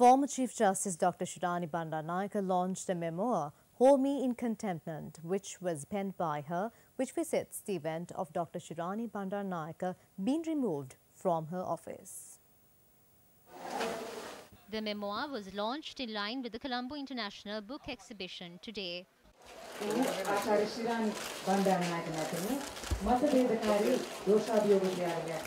Former Chief Justice Dr. Shirani Bandaranaike launched a memoir, Hold Me in Contentment, which was penned by her, which visits the event of Dr. Shirani Bandaranaike being removed from her office. The memoir was launched in line with the Colombo International Book Exhibition today. ආචාර්ය ශ්‍රීරානි බණ්ඩාරනායක මැතිණි මතභේදකාරී දෝෂාභියෝග ක්‍රියාවලියක්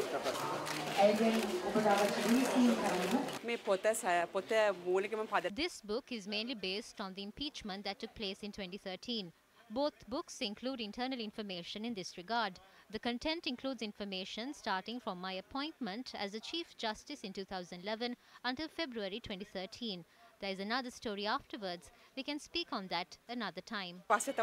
මත This book is mainly based on the impeachment that took place in 2013. Both books include internal information in this regard. The content includes information starting from my appointment as the Chief Justice in 2011 until February 2013. There is another story afterwards. We can speak on that another time.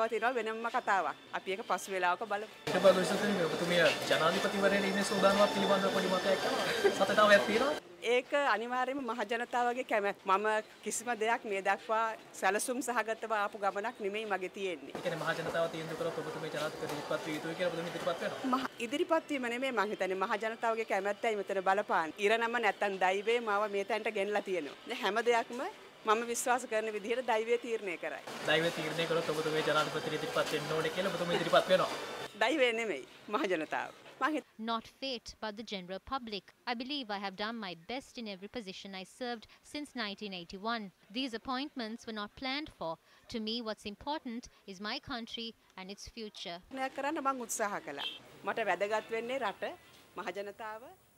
ඒක අනිවාර්යයෙන්ම මහ ජනතාවගේ කැමැත්ත. මම කිසිම දෙයක් මේ දක්වා සැලසුම් සහගතව ආපු ගමනක් නෙමෙයි මගේ තියෙන්නේ. ඒ කියන්නේ මහ ජනතාව තීන්දුව කරොත් ඔබතුමේ ජනාධිපති ඉදිරිපත් විය යුතුයි කියලා ඔබතුමේ ඉදිරිපත් වෙනවා. ඉදිරිපත් වීම නෙමෙයි මම හිතන්නේ මහ ජනතාවගේ කැමැත්තයි මෙතන බලපාන. ඉරණම නැත්තම් දෛවයේ මාව මේ තැනට ගෙනලා තියෙනවා. දැන් හැම දෙයක්ම මම විශ්වාස කරන විදිහට දෛවයේ තීරණය කරයි. දෛවයේ තීරණය කරොත් ඔබතුමේ ජනාධිපති ඉදිරිපත් වෙන්න ඕනේ කියලා ඔබතුමේ ඉදිරිපත් වෙනවා. දෛවයේ නෙමෙයි මහ ජනතාව. Not fate, but the general public. I believe I have done my best in every position I served since 1981. These appointments were not planned for. To me, what's important is my country and its future. කරන්න මම උත්සාහ කළා. මට වැදගත් වෙන්නේ රට, මහ ජනතාව